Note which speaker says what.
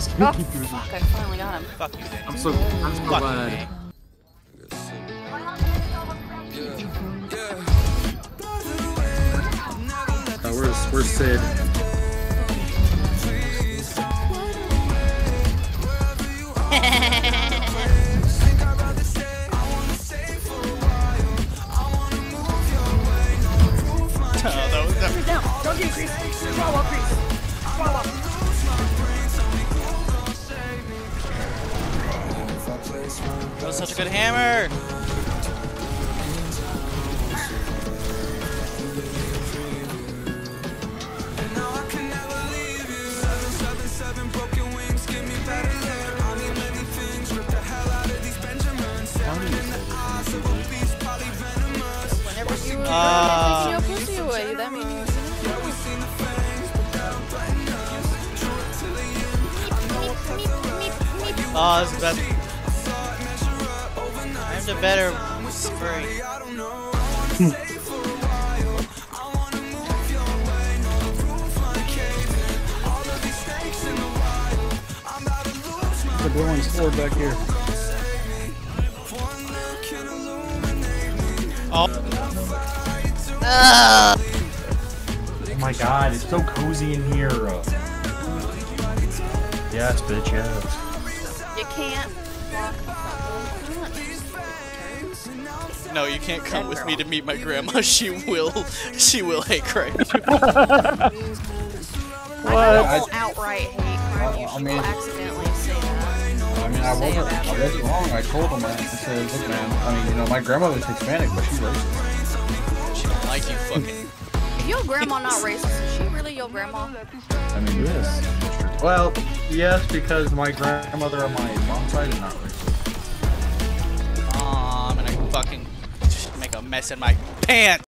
Speaker 1: Oh, fuck, I finally got him.
Speaker 2: Fuck you, Danny.
Speaker 3: I'm so glad. Where's Sid?
Speaker 1: Don't do Grease. Swallow up, Grease. Swallow up.
Speaker 2: That was such a good hammer.
Speaker 1: Whenever you take your pussy away, that means you.
Speaker 2: Oh, this is bad. I'm the better furry.
Speaker 3: The blue one's forward back here.
Speaker 2: Oh.
Speaker 4: Oh my god, it's so cozy in here. Yes, bitch, yes.
Speaker 1: You can't walk.
Speaker 2: No, you can't come with me to meet my grandma. She will hate crime.
Speaker 1: I won't outright hate crime. Usually accidentally say that.
Speaker 5: I mean, I wasn't wrong. I told him that. I said, look, man. I mean, you know, my grandmother's Hispanic, but she's racist.
Speaker 2: She don't like you fucking.
Speaker 1: Is your grandma not racist? Is she really your grandma?
Speaker 5: I mean, yes. Well, yes, because my grandmother on my mom's side is not racist.
Speaker 2: Aw, I'm gonna fucking just make a mess in my pants.